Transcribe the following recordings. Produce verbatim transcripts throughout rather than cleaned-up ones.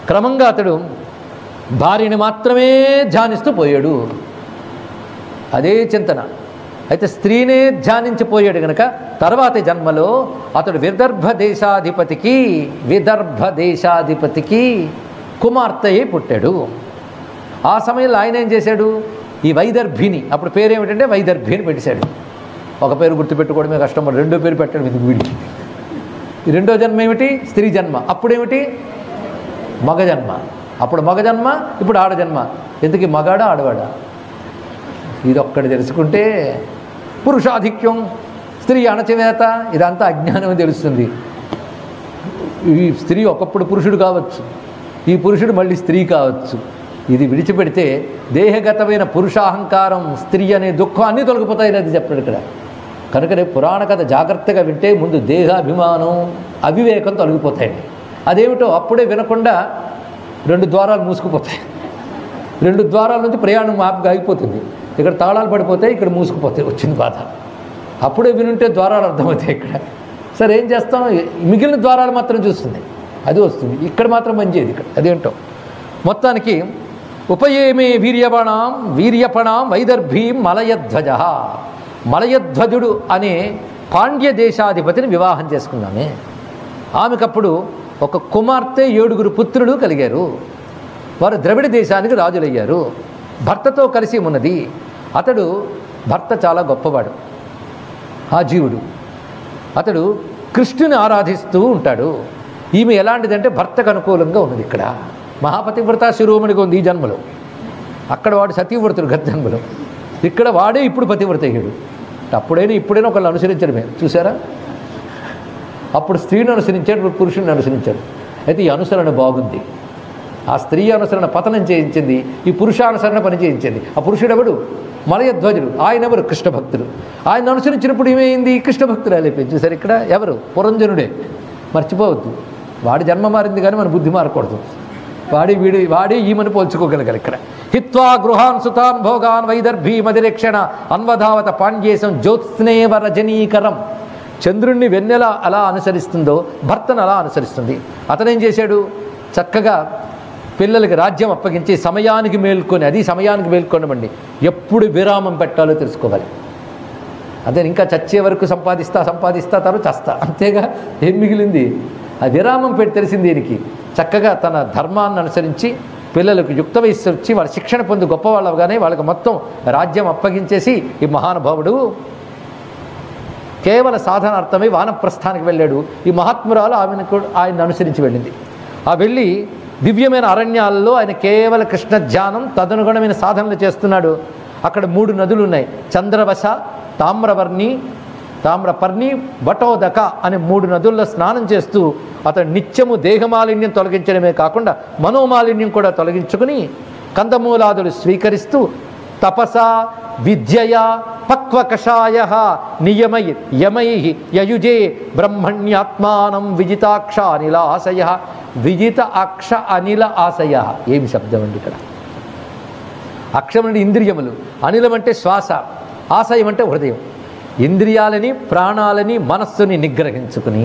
క్రమంగా అతడు భార్యని మాత్రమే ధ్యానిస్తూ పోయాడు. అదే చింతన. అయితే స్త్రీనే ధ్యానించిపోయాడు గనక తర్వాతి జన్మలో అతడు విదర్భ దేశాధిపతికి విదర్భ దేశాధిపతికి కుమార్తె పుట్టాడు. ఆ సమయంలో ఆయన ఏం చేశాడు, ఈ వైదర్భిని, అప్పుడు పేరు ఏమిటంటే వైదర్భిని పెట్టేశాడు. ఒక పేరు గుర్తుపెట్టుకోవడమే కష్టం, రెండో పేరు పెట్టడం ఇది వీడికి. ఈ రెండో జన్మ ఏమిటి, స్త్రీ జన్మ. అప్పుడేమిటి, మగ జన్మ. అప్పుడు మగ జన్మ, ఇప్పుడు ఆడ జన్మ. ఎందుకు మగాడా ఆడవాడా, ఇది ఒక్కటి తెలుసుకుంటే పురుషాధిక్యం, స్త్రీ అణచివేత, ఇదంతా అజ్ఞానం తెలుస్తుంది. ఈ స్త్రీ ఒకప్పుడు పురుషుడు కావచ్చు, ఈ పురుషుడు మళ్ళీ స్త్రీ కావచ్చు. ఇది విడిచిపెడితే దేహగతమైన పురుషాహంకారం, స్త్రీ అనే దుఃఖం అన్నీ తొలగిపోతాయని అది చెప్పాడు ఇక్కడ. కనుకనే పురాణ కథ జాగ్రత్తగా వింటే ముందు దేహాభిమానం, అవివేకం తొలగిపోతాయండి. అదేమిటో అప్పుడే వినకుండా రెండు ద్వారాలు మూసుకుపోతాయి. రెండు ద్వారాల నుంచి ప్రయాణం ఆపుగా అయిపోతుంది. ఇక్కడ తాళాలు పడిపోతాయి, ఇక్కడ మూసుకుపోతాయి. వచ్చింది బాధ. అప్పుడే వినుంటే ద్వారాలు అర్థమవుతాయి. ఇక్కడ సరే ఏం చేస్తాం, మిగిలిన ద్వారాలు మాత్రం చూస్తుంది, అది వస్తుంది. ఇక్కడ మాత్రం మంచిది. ఇక్కడ అదేంటో మొత్తానికి ఉపయేమే వీర్యపణాం వీర్యపణాం వైదర్భీం మలయధ్వజ. మలయధ్వజుడు అనే పాండ్య దేశాధిపతిని వివాహం చేసుకున్నామే. ఆమెకప్పుడు ఒక కుమార్తె, ఏడుగురు పుత్రులు కలిగారు. వారు ద్రవిడ దేశానికి రాజులయ్యారు. భర్తతో కలిసి ఉన్నది. అతడు భర్త చాలా గొప్పవాడు, ఆ జీవుడు. అతడు కృష్ణుని ఆరాధిస్తూ ఉంటాడు. ఈమె ఎలాంటిదంటే భర్తకు అనుకూలంగా ఉన్నది. ఇక్కడ మహాపతివ్రత శిరోమణిగా ఉంది ఈ జన్మలో. అక్కడ వాడు సతీవ్రతుడు గత జన్మలో. ఇక్కడ వాడే ఇప్పుడు పతివ్రతయ్యాడు. అప్పుడైనా ఇప్పుడైనా ఒకళ్ళు అనుసరించడమే. చూసారా, అప్పుడు స్త్రీని అనుసరించాడు, ఇప్పుడు పురుషుని అనుసరించాడు. అయితే ఈ అనుసరణ బాగుంది. ఆ స్త్రీ అనుసరణ పతనం చేయించింది, ఈ పురుషానుసరణ పని చేయించింది. ఆ పురుషుడు ఎవడు, మలయధ్వజుడు. ఆయన ఎవరు, కృష్ణ భక్తుడు. ఆయన అనుసరించినప్పుడు ఏమైంది, కృష్ణ భక్తుడు అయిపోయింది. చూసారు, ఇక్కడ ఎవరు, పురంజనుడే. మర్చిపోవద్దు, వాడి జన్మ మారింది కానీ మన బుద్ధి మారకూడదు. వాడి వీడి వాడి ఈమెను పోల్చుకోగలగాలి. ఇక్కడ హిత్వా గృహాన్ సుతాన్ భోగాన్ వైదర్భీ మదిరేక్షణ అన్వధావత పాండ్యేశం జ్యోత్స్నేవ రజనీకరం. చంద్రుణ్ణి వెన్నెల అలా అనుసరిస్తుందో భర్తను అలా అనుసరిస్తుంది. అతనేం చేశాడు, చక్కగా పిల్లలకి రాజ్యం అప్పగించి సమయానికి మేల్కొని, అది సమయానికి మేల్కొనమండి. ఎప్పుడు విరామం పెట్టాలో తెలుసుకోవాలి. అదే ఇంకా చచ్చే వరకు సంపాదిస్తా సంపాదిస్తా తర్వాత చస్తా, అంతేగా ఏం మిగిలింది. ఆ విరామం పెట్టి తెలిసింది దీనికి. చక్కగా తన ధర్మాన్ని అనుసరించి పిల్లలకు యుక్త వయస్సు వచ్చి వాళ్ళ శిక్షణ పొంది గొప్పవాళ్ళు అవగానే వాళ్ళకి మొత్తం రాజ్యం అప్పగించేసి ఈ మహానుభావుడు కేవల సాధనార్థమై వానప్రస్థానికి వెళ్ళాడు. ఈ మహాత్మురాలు ఆమెను కూడా ఆయన అనుసరించి వెళ్ళింది. ఆ వెళ్ళి దివ్యమైన అరణ్యాలలో ఆయన కేవల కృష్ణ ధ్యానం, తదనుగుణమైన సాధనలు చేస్తున్నాడు. అక్కడ మూడు నదులు ఉన్నాయి, చంద్రవశ, తామ్రవర్ణి తామ్రపర్ణి, బటోదక అనే మూడు నదుల్లో స్నానం చేస్తూ అతడు నిత్యము దేహమాలిన్యం తొలగించడమే కాకుండా మనోమాలిన్యం కూడా తొలగించుకుని కందమూలాదులు స్వీకరిస్తూ తపస విద్యయ పక్వ కషాయ నియమై యమై యయుజే బ్రహ్మణ్యాత్మానం విజితాక్ష అనిల ఆశయ. విజిత అక్ష అనిల ఆశయ ఏమి శబ్దం అండి ఇక్కడ. అక్షం అంటే ఇంద్రియములు, అనిలం అంటే శ్వాస, ఆశయం అంటే హృదయం. ఇంద్రియాలని ప్రాణాలని మనస్సుని నిగ్రహించుకుని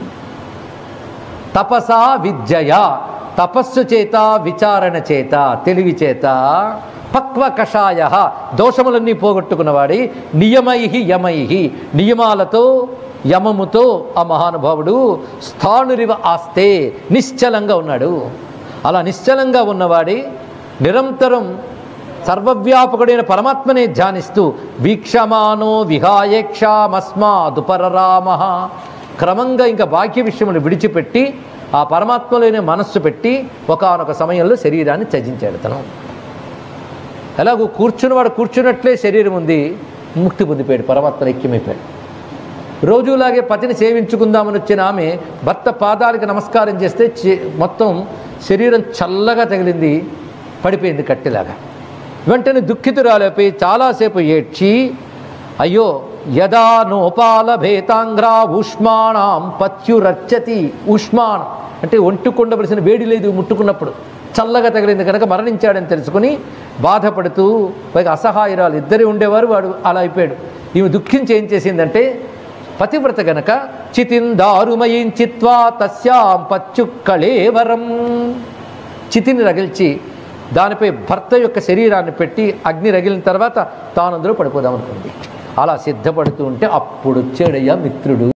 తపసా విద్యయ, తపస్సు చేత విచారణ చేత తెలివి చేత, పక్వ కషాయ దోషములన్నీ పోగొట్టుకున్నవాడి, నియమై యమై నియమాలతో యమముతో ఆ మహానుభావుడు స్థాణురివ ఆస్తే నిశ్చలంగా ఉన్నాడు. అలా నిశ్చలంగా ఉన్నవాడి నిరంతరం సర్వవ్యాపకుడైన పరమాత్మనే ధ్యానిస్తూ వీక్షమానో విహాయేక్షామస్మాదుపరరామ. క్రమంగా ఇంకా బాహ్య విషయములు విడిచిపెట్టి ఆ పరమాత్మలోనే మనస్సు పెట్టి ఒకానొక సమయంలో శరీరాన్ని త్యజించాడు. తను ఎలాగో కూర్చున్నవాడు కూర్చున్నట్లే శరీరం ఉంది, ముక్తి పొందిపోయాడు, పరమాత్మ ఐక్యమైపోయాడు. రోజులాగే పతిని సేవించుకుందామని వచ్చిన ఆమె భర్త పాదాలకు నమస్కారం చేస్తే మొత్తం శరీరం చల్లగా తగిలింది, పడిపోయింది కట్టెలాగా. వెంటనే దుఃఖితురాలైపోయి చాలాసేపు ఏడ్చి, అయ్యో యదా నోపాల భేతాంగ్రా ఊష్మాణం పత్యురచ్చతి. ఊష్మాణం అంటే ఒంటుకొండవలసిన వేడి లేదు, ముట్టుకున్నప్పుడు చల్లగా తగిలింది కనుక మరణించాడని తెలుసుకుని బాధపడుతూ, పైగా అసహాయురాలు ఇద్దరే ఉండేవారు, వాడు అలా అయిపోయాడు. ఈమె దుఃఖించి ఏం చేసిందంటే, పతివ్రత గనక చితిందారుమయం చిత్వా తస్యాం పత్యు కళేవరం. చితిని రగిల్చి దానిపై భర్త యొక్క శరీరాన్ని పెట్టి అగ్ని రగిలిన తర్వాత తాను అందులో పడిపోదాం అనుకుంది. అలా సిద్ధపడుతూ ఉంటే అప్పుడు వచ్చాడయ్యా మిత్రుడు.